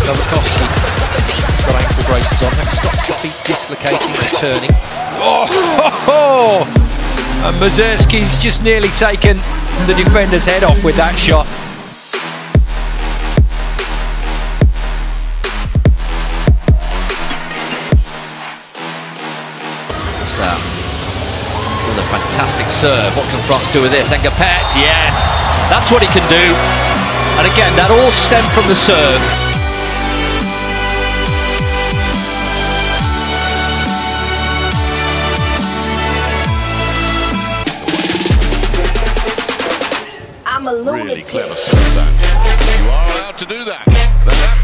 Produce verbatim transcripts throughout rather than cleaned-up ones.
Novakovsky has got ankle braces on. That stops the feet dislocating and turning. Oh, ho, ho. And Mazurski's just nearly taken the defender's head off with that shot. What's that? With a fantastic serve. What can France do with this? And Gapet, yes, that's what he can do. And again, that all stemmed from the serve. I'm a lunatic. Really clever serve that. You are allowed to do that. that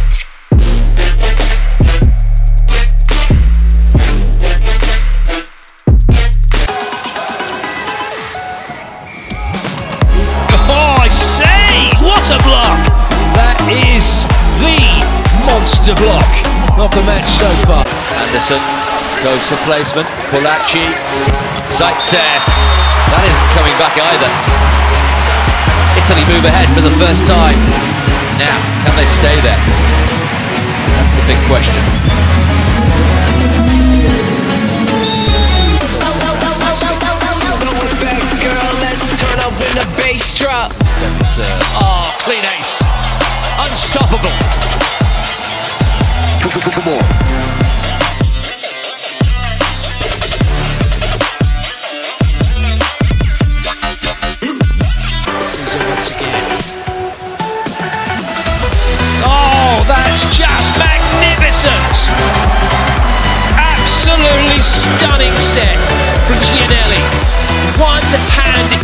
Oh, I say! What a block! That is the monster block of the match so far. Anderson goes for placement. Kulachi, Zaitsev. That isn't coming back either. Italy move ahead for the first time. Now, can they stay there? That's the big question. When the bass drop. Oh, clean ace. Unstoppable. Come on. Susan once again. Oh, that's just magnificent. Absolutely stunning set from Gianelli. One hand.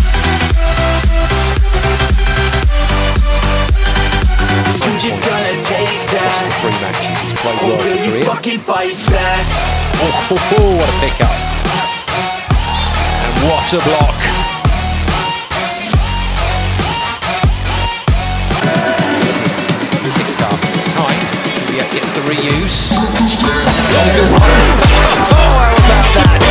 Just gonna take that. Across the three matches, he's played well Or will for you Korea. fucking fight back? Oh, oh, oh, what a pickup. And what a block. Picked up. Time. Juliet gets the reuse. Oh, how about that?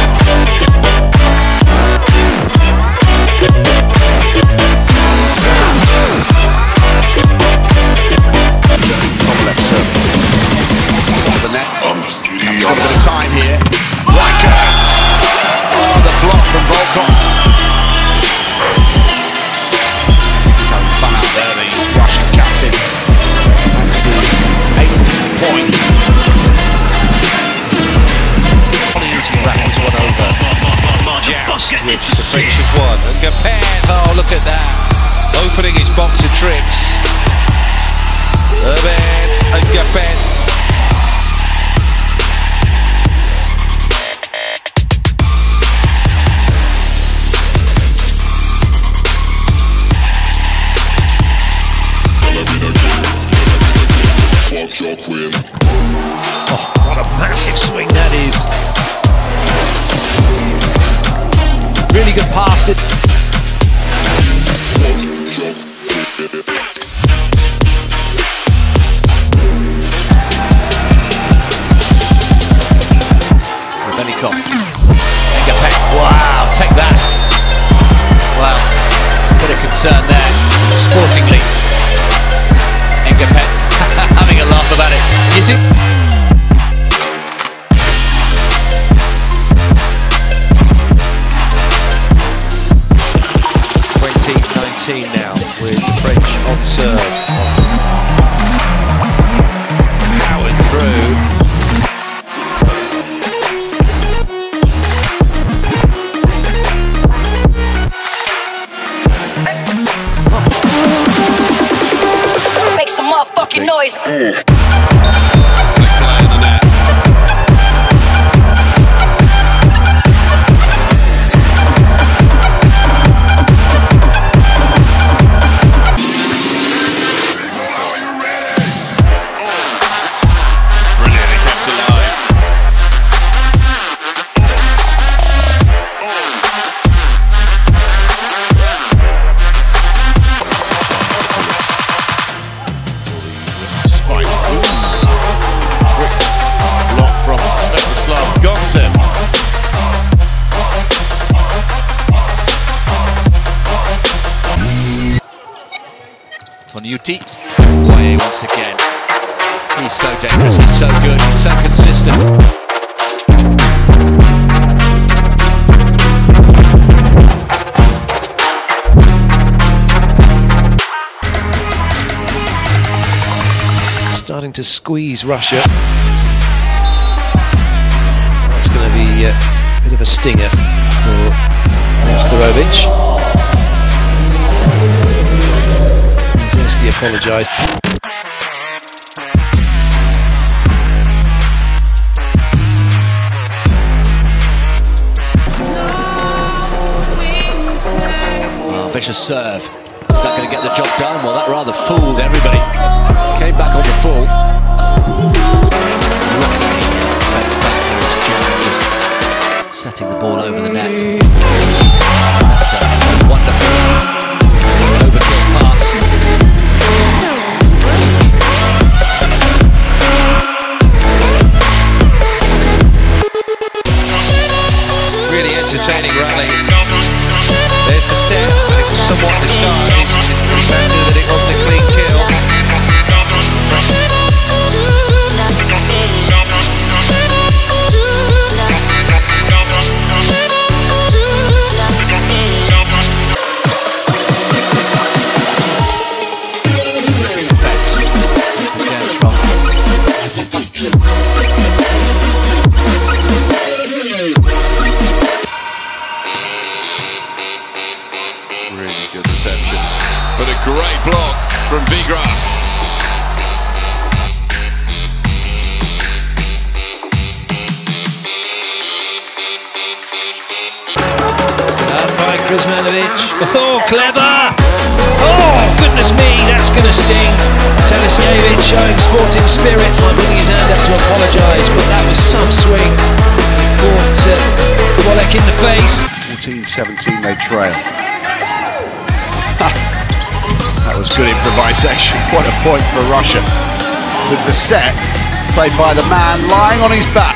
Time here. Rackets. Oh, the block from Volkov. Having fun out there, the Russian captain. That's his eighth point. Easy rattles one over. Joust, which the French have won. And Gapet, oh, look at that. Opening his box of tricks. Urban and Gapet. Oh, what a massive swing that is. Really good pass. It. Venikov. Wow, take that. Wow, bit of concern there, sportingly. Engapet having a laugh about it. Do you think? twenty nineteen now with the French on serve. Powered through. Make some motherfucking noise. On U T, Boye once again. He's so dangerous, he's so good, he's so consistent. Starting to squeeze Russia. That's going to be a bit of a stinger for Nesterovic. Zelensky apologised. Oh, vicious serve. Is that going to get the job done? Well, that rather fooled everybody. Came back on the full. Luckily, defends back. There's German just setting the ball over the net. That's a wonderful overkill pass. Really entertaining rally. There's the set, but it was somewhat disguised. Better that it wasn't a clean kill. Really good reception, but a great block from Vigras. And by Kuzmanovic. Oh, clever! Oh, goodness me, that's going to sting. Telesievich showing sporting spirit by putting his hand up to apologise, but that was some swing. Caught uh, Wallach in the face. fourteen seventeen they trail. That was good improvisation. What a point for Russia. With the set played by the man lying on his back.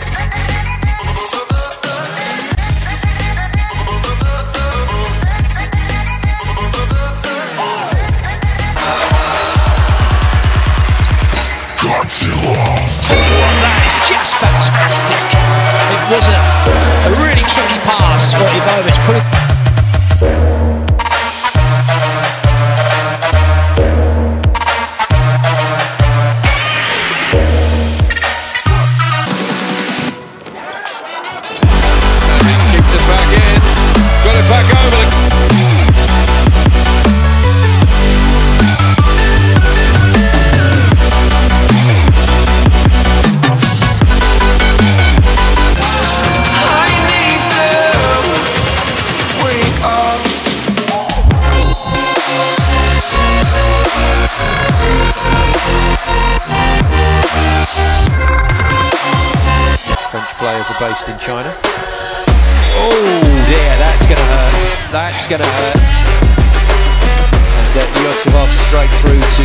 That is just fantastic. It was a, a really tricky pass for Ivanovich. Put it keeps it back in. Got it back over. Players are based in China. Oh dear, that's going to hurt. That's going to hurt. And uh, Yosifov straight through to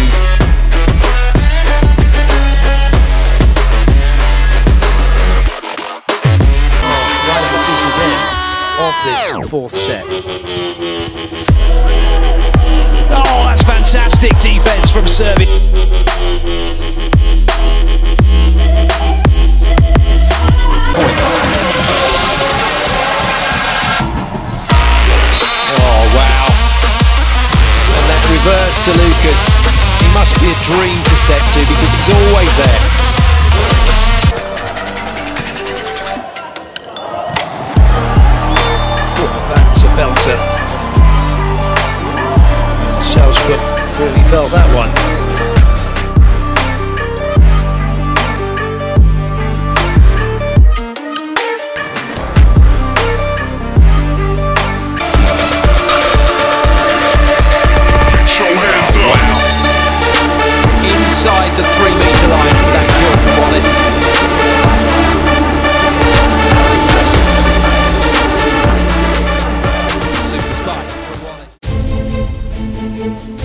oh, right at the business end of this fourth set. Oh, that's fantastic defense from Serbia. Reverse to Lucas. He must be a dream to set to because he's always there. Oh, that's a belter. Shalsbrook really felt that one. Inside the three metre line for that kill from Wallace. Super spike from Wallace.